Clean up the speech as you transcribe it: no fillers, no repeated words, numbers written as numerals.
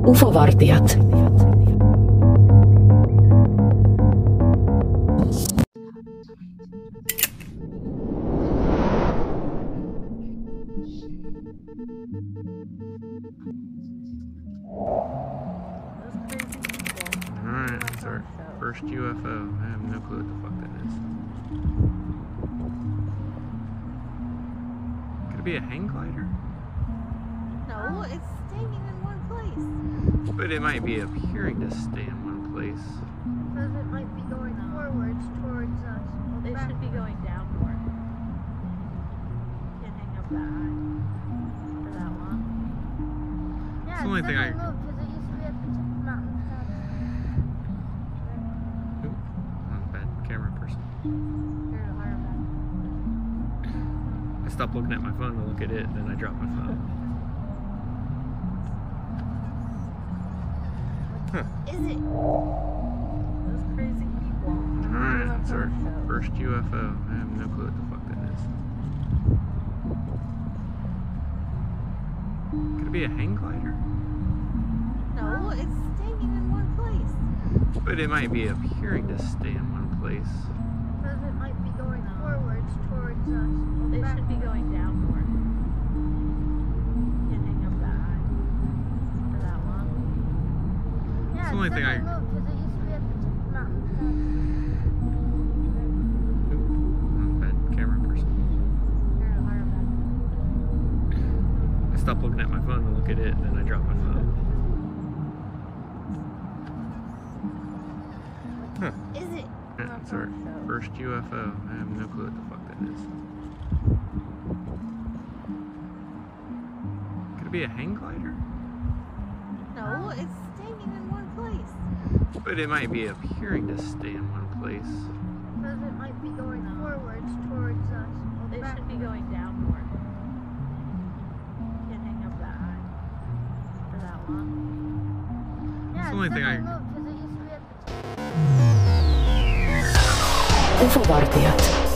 UFO-vartijat. Alright, that's our first UFO. I have no clue what the fuck that is. Could it be a hang glider? No, it's staying in one place. But it might be appearing to stay in one place. Because it might be going forwards towards us. It should be going downward. Can't hang up that high for that long. Yeah, It's the only thing I... because it used to be at the tip of the mountain. Oop, I'm a bad camera person. I stopped looking at my phone to look at it, and then I dropped my phone. Huh. Is it? Those crazy people. Alright, that's our first UFO. I have no clue what the fuck that is. Could it be a hang glider? No, it's staying in one place. But it might be appearing to stay in one place. Because it might be going forwards towards us. It should be going downward. Can't hang up that high for that long. Yeah, It's the only thing I... because it used to be at the tip of the mountain. Oop, I'm a bad camera person. I stopped looking at my phone to look at it, and then I dropped my phone. Huh. Is it? That's our first UFO. I have no clue what the fuck that is. Could it be a hang glider? No, it's staying in one place. But it might be appearing to stay in one place. Because it might be going forwards towards us. It should be going downward. Can't hang up that high for that long. Yeah, It's the only thing I... because it used to be at the tip. UFO-vartijat.